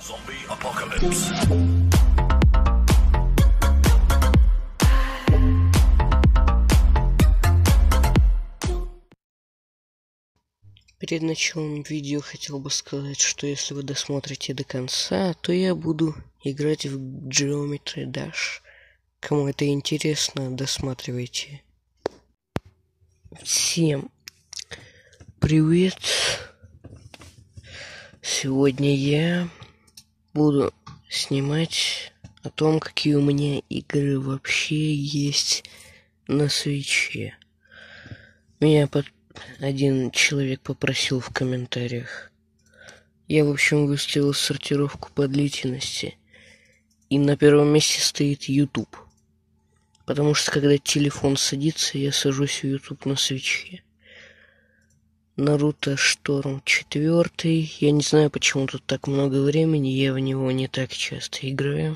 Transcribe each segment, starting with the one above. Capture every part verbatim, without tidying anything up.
Zombie apocalypse. Перед началом видео хотел бы сказать, что если вы досмотрите до конца, то я буду играть в Geometry Dash. Кому это интересно, досматривайте. Всем привет! Сегодня я буду снимать о том, какие у меня игры вообще есть на Свитче. Меня под... один человек попросил в комментариях. Я, в общем, выставил сортировку по длительности. И на первом месте стоит YouTube. Потому что, когда телефон садится, я сажусь в YouTube на Свитче. Наруто Шторм четвертый. Я не знаю, почему тут так много времени. Я в него не так часто играю.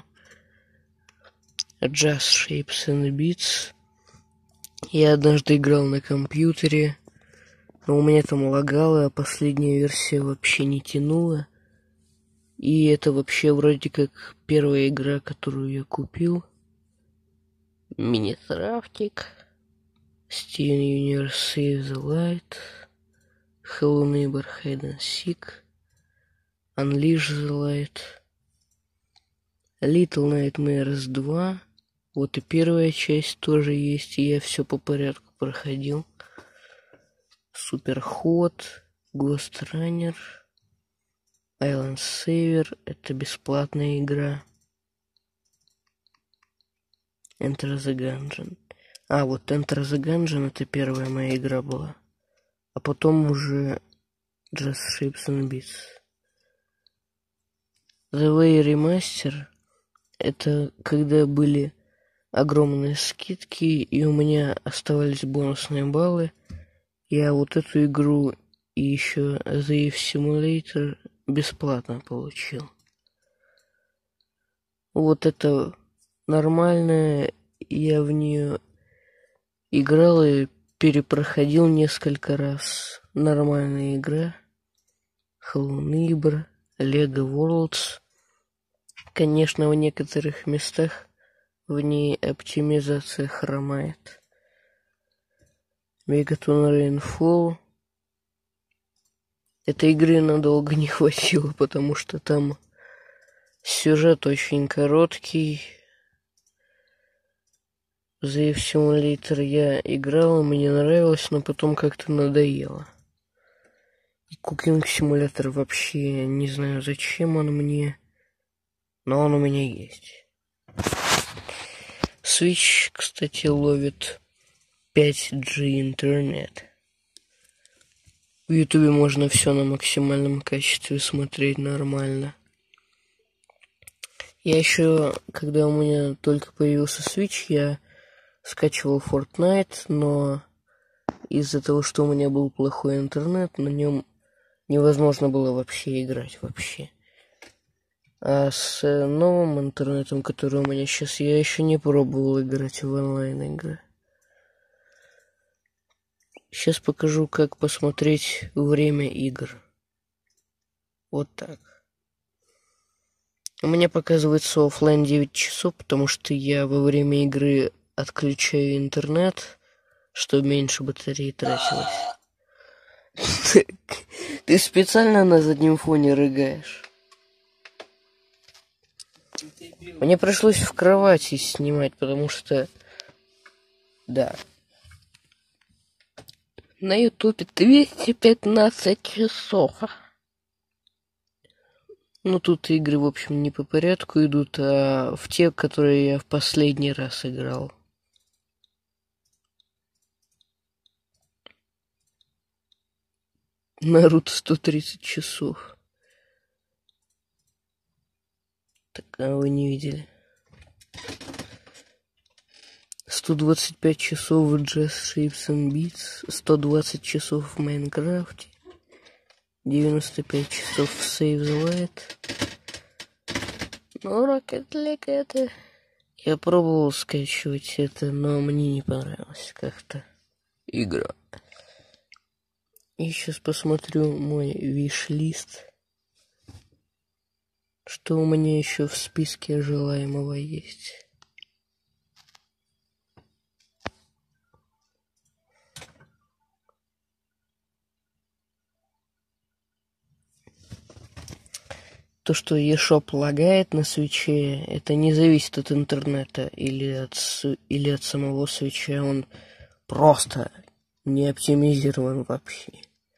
Just Shapes and Beats. Я однажды играл на компьютере. Но у меня там лагало, а последняя версия вообще не тянула. И это вообще вроде как первая игра, которую я купил. Мини-трафтик. Steven Universe Save the Light. Hello Neighbor Hide and Seek. Unleash the Light. Little Nightmares два. Вот и первая часть тоже есть, и я все по порядку проходил. Суперход, Ghost Runner, Island Saver, это бесплатная игра. Enter the Gungeon. А, вот Enter the Gungeon это первая моя игра была. А потом уже Just Shapes and Beats. The Way Remaster это когда были огромные скидки и у меня оставались бонусные баллы. Я вот эту игру и еще The Eve Simulator бесплатно получил. Вот это нормальная, я в нее играл и перепроходил несколько раз. Нормальная игра. Hello Neighbor, Lego Worlds. Конечно, в некоторых местах в ней оптимизация хромает. Megaton Rainfall. Этой игры надолго не хватило, потому что там сюжет очень короткий. The Simulator я играл, мне нравилось, но потом как-то надоело. И Cooking Simulator вообще не знаю, зачем он мне, но он у меня есть. Switch, кстати, ловит пять джи интернет. В Ютубе можно все на максимальном качестве смотреть нормально. Я еще, когда у меня только появился Switch, я скачивал Fortnite, но из-за того, что у меня был плохой интернет, на нем невозможно было вообще играть вообще. А с новым интернетом, который у меня сейчас, я еще не пробовал играть в онлайн-игры. Сейчас покажу, как посмотреть время игр. Вот так. У меня показывается оффлайн девять часов, потому что я во время игры отключаю интернет, чтобы меньше батареи тратилось. Ты специально на заднем фоне рыгаешь? Мне пришлось в кровати снимать, потому что... Да. На ютубе двести пятнадцать часов. Ну, тут игры, в общем, не по порядку идут, а в те, которые я в последний раз играл. Наруто сто тридцать часов. Так, а вы не видели? сто двадцать пять часов в Just Shapes and Beats, сто двадцать часов в Майнкрафте, девяносто пять часов в Save the Light. Ну, Rocket League это... Я пробовал скачивать это, но мне не понравилось как-то игра. И сейчас посмотрю мой виш-лист. Что у меня еще в списке желаемого есть? То, что eShop лагает на свече, это не зависит от интернета или от, или от самого свеча. Он просто не оптимизирован вообще.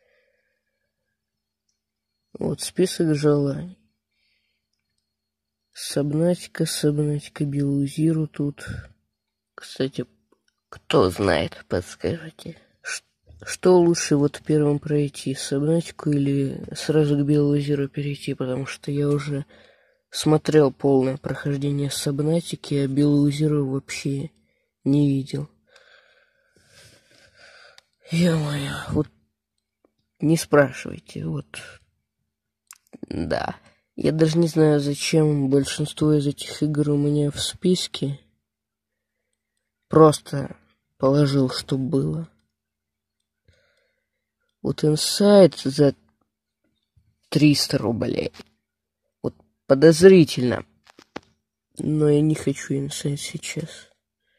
Вот список желаний. Сабнатика, Сабнатика, Белузиру тут. Кстати, кто знает, подскажите. Что лучше вот первым пройти, Сабнатику или сразу к Белузиру перейти? Потому что я уже смотрел полное прохождение Сабнатики, а Белузиру вообще не видел. Ё-моё, вот не спрашивайте, вот. Да. Я даже не знаю, зачем большинство из этих игр у меня в списке. Просто положил, что было. Вот Inside за триста рублей. Вот подозрительно. Но я не хочу Inside сейчас.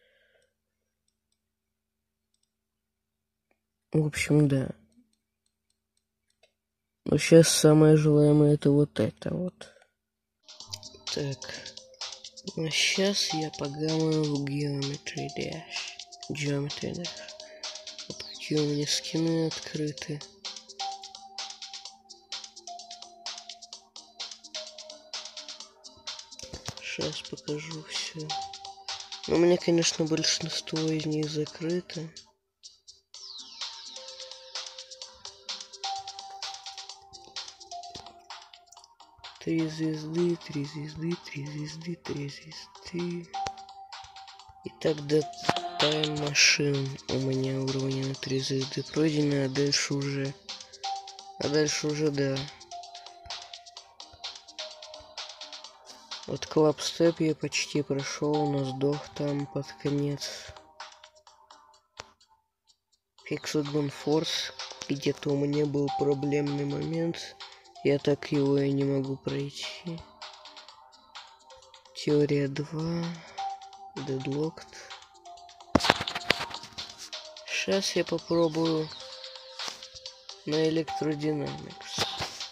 В общем, да. Но сейчас самое желаемое это вот это вот. Так. А сейчас я погамаю в Geometry Dash. Geometry Dash. Вот какие у меня скины открыты. Сейчас покажу все. У меня, конечно, большинство из них закрыто. Три звезды, три звезды, три звезды, три звезды. И так до Time Machine у меня уровни на три звезды пройдены, а дальше уже... А дальше уже, да. Вот Club Step я почти прошел, но сдох там под конец. Hexagon Force, где-то у меня был проблемный момент. Я так его и не могу пройти. Теория два. Deadlocked. Сейчас я попробую на Electrodynamics.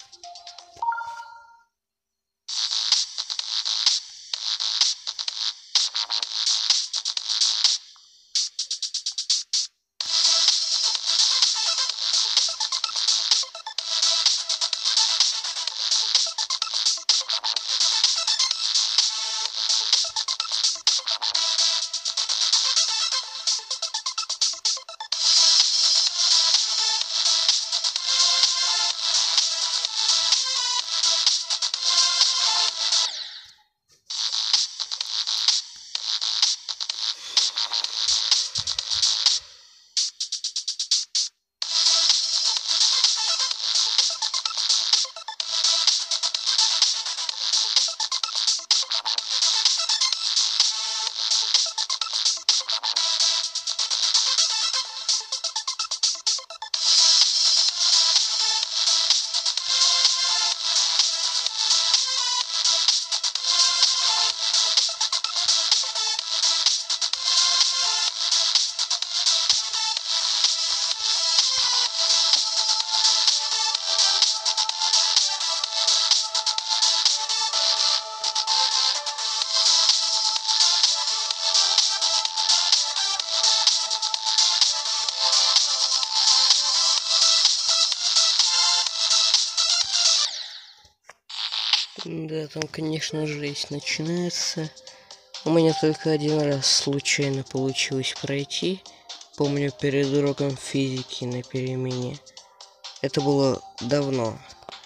Да, там, конечно, жесть начинается. У меня только один раз случайно получилось пройти. Помню, перед уроком физики на перемене. Это было давно.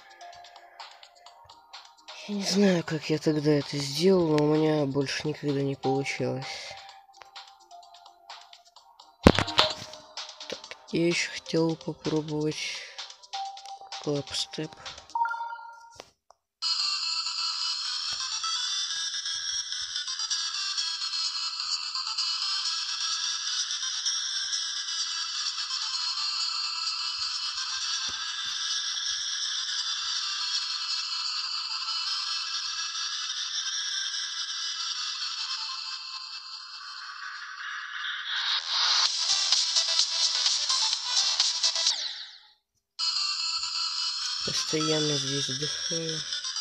Я не знаю, как я тогда это сделал, но у меня больше никогда не получалось. Так, я еще хотел попробовать Club Step. Постоянно здесь вдыхаю.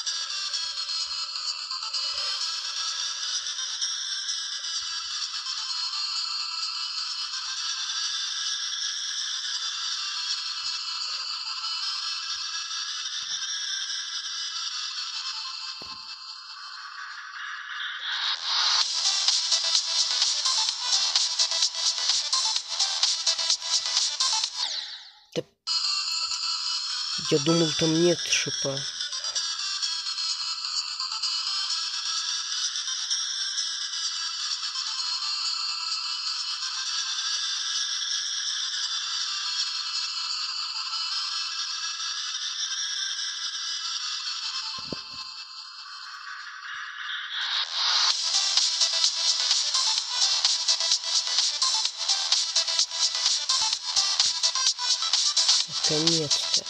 Да... Я думал, там нет шипа. Наконец-то.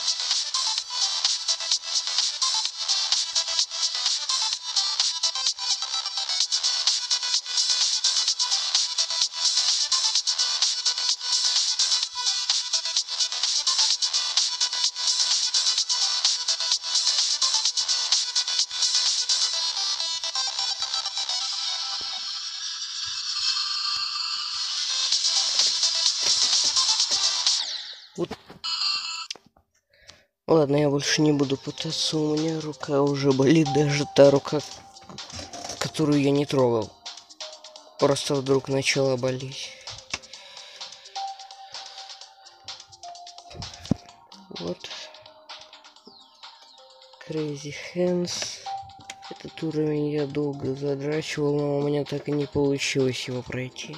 Вот. Ладно, я больше не буду пытаться, у меня рука уже болит, даже та рука, которую я не трогал. Просто вдруг начала болеть. Вот. Crazy Hands. Этот уровень я долго задрачивал, но у меня так и не получилось его пройти.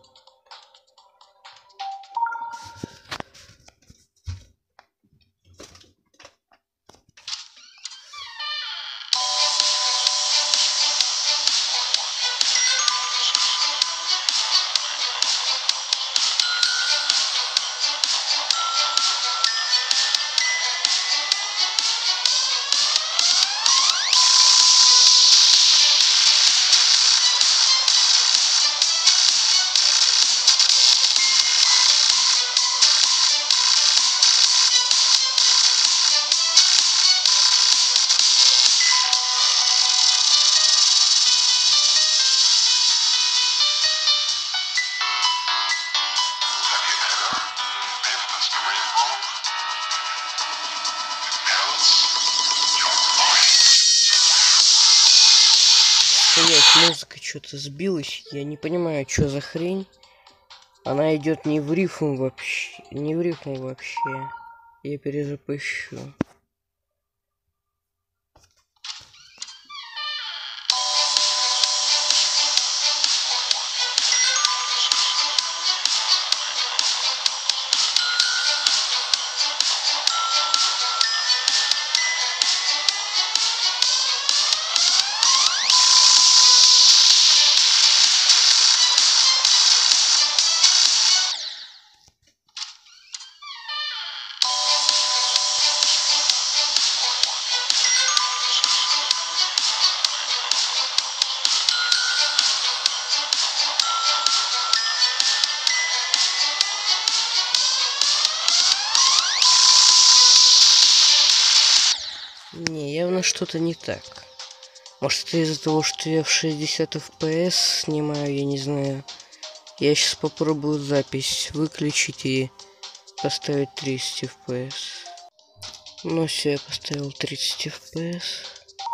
Блять, музыка что-то сбилась. Я не понимаю, что за хрень. Она идет не в рифм вообще. Не в рифм вообще. Я перезапущу. Не, явно что-то не так. Может, это из-за того, что я в шестьдесят эф пи эс снимаю, я не знаю. Я сейчас попробую запись выключить и поставить тридцать эф пи эс. Ну все, я поставил тридцать эф пи эс.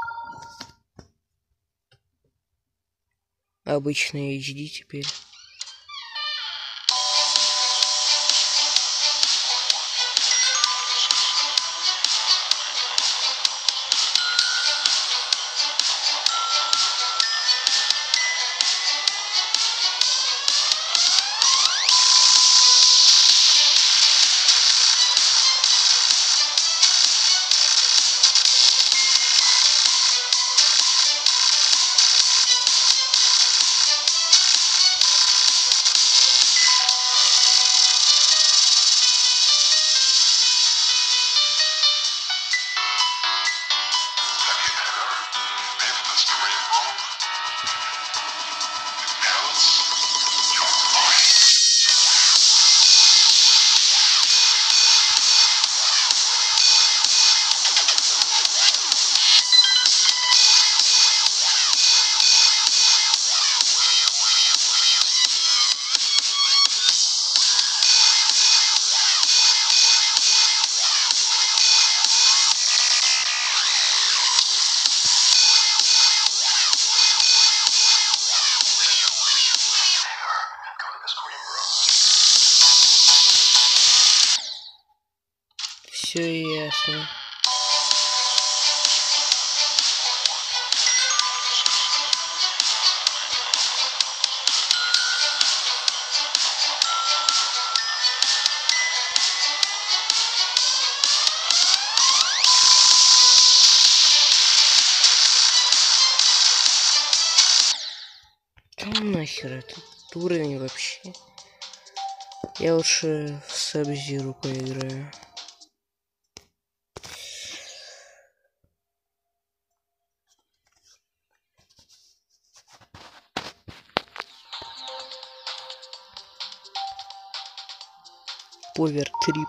Обычный эйч ди теперь. Все ясно. Там нахер этот уровень вообще. Я лучше в Саб-Зиру поиграю. Повертрип.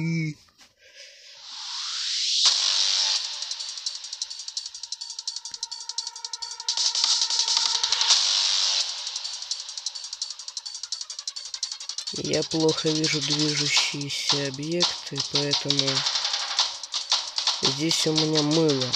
Я плохо вижу движущиеся объекты, поэтому здесь у меня мыло.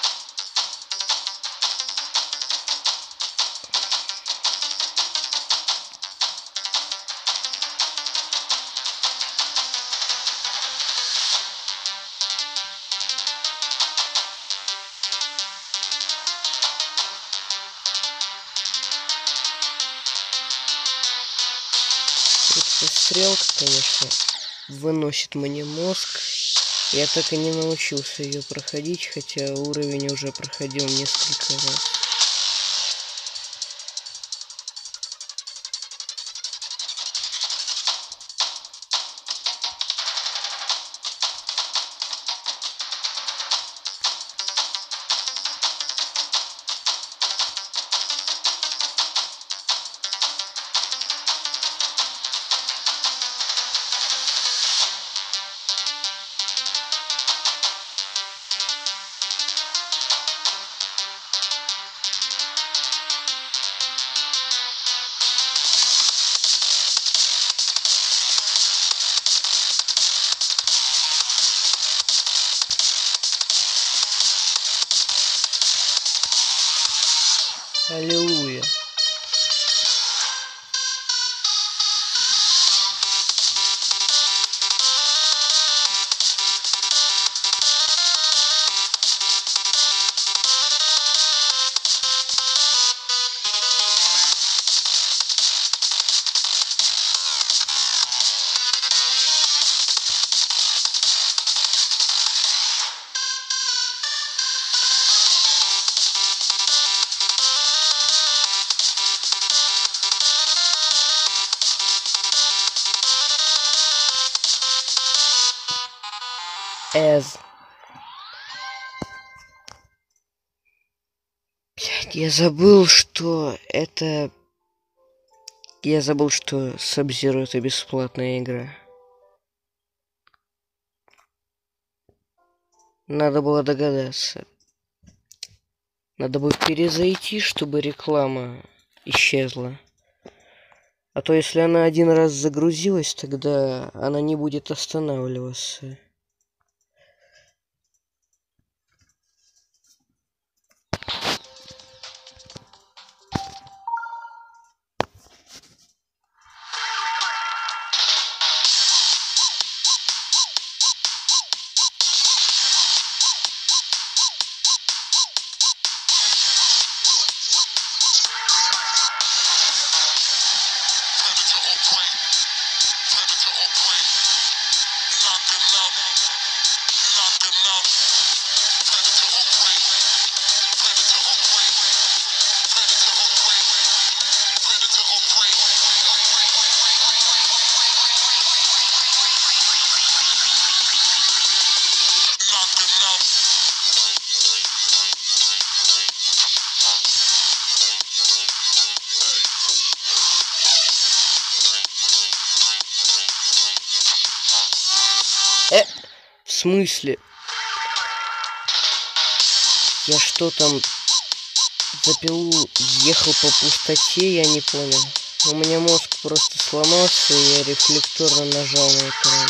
Эта стрелка, конечно, выносит мне мозг. Я так и не научился ее проходить, хотя уровень уже проходил несколько раз. Аллилуйя. Эз. Блядь, я забыл, что это... Я забыл, что Саб-Зиро это бесплатная игра. Надо было догадаться. Надо было перезайти, чтобы реклама исчезла. А то если она один раз загрузилась, тогда она не будет останавливаться. Э, в смысле? Я что там за пилу ехал по пустоте, я не понял. У меня мозг просто сломался, и я рефлекторно нажал на экран.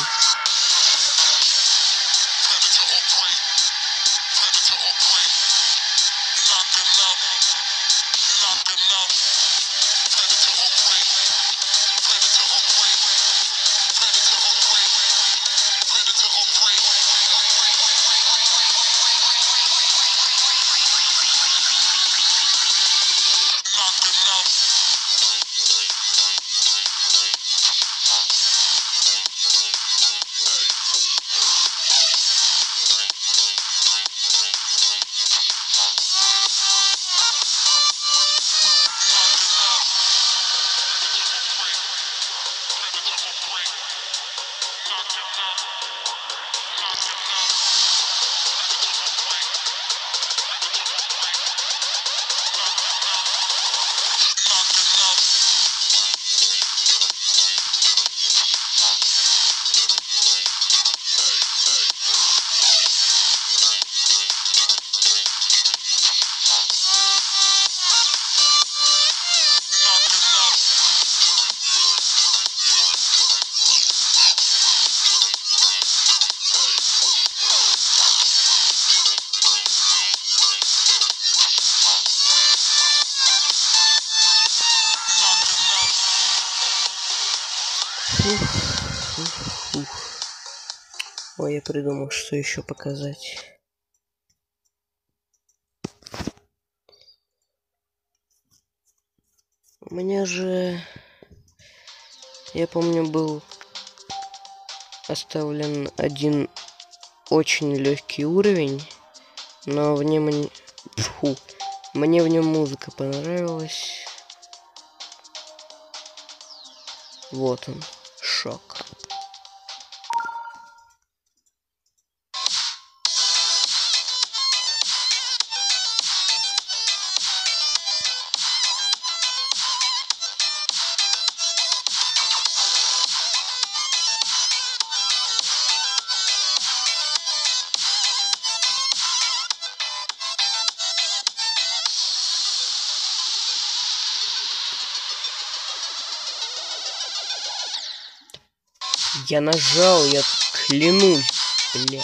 Ух, ух, ух. Ой, я придумал, что еще показать. У меня же, я помню, был оставлен один очень легкий уровень, но в нем, фу, мне в нем музыка понравилась. Вот он, шок. Я нажал, я клянусь, блядь.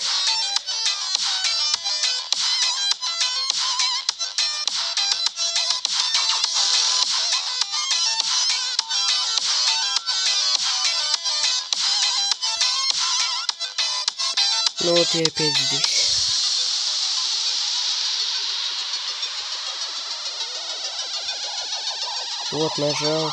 Ну вот я опять здесь. Вот нажал.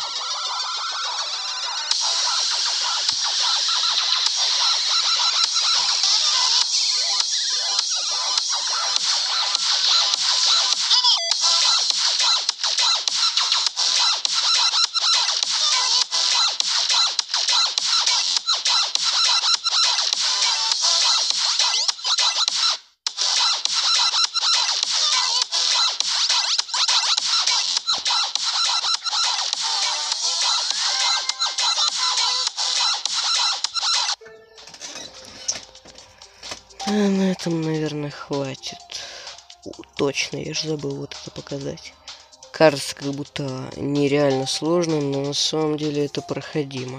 А на этом, наверное, хватит. О, точно, я же забыл вот это показать. Кажется, как будто нереально сложно, но на самом деле это проходимо.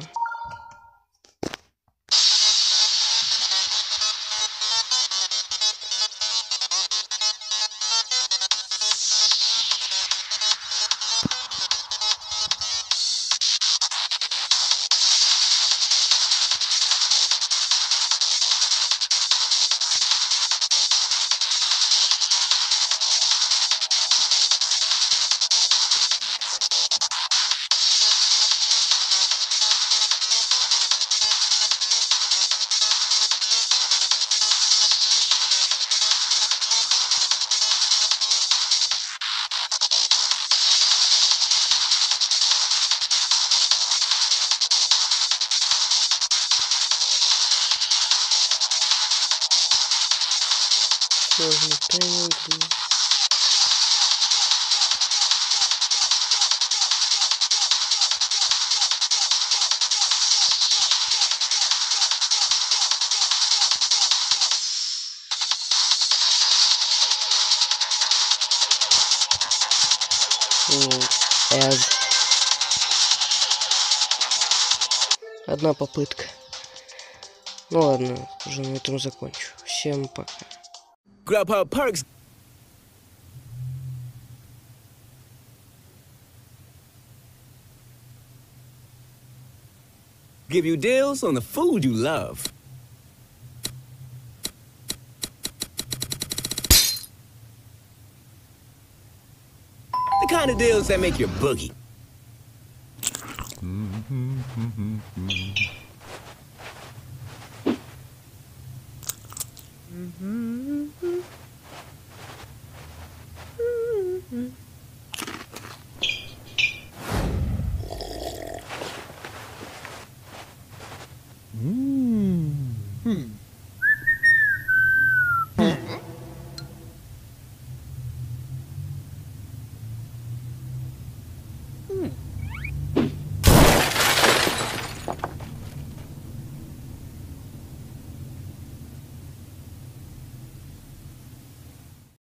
Сложный тайминг. As. Одна попытка. Ну ладно, уже на этом закончу. Всем пока. Grubhub perks. Give you deals on the food you love. The kind of deals that make your boogie. Hmm.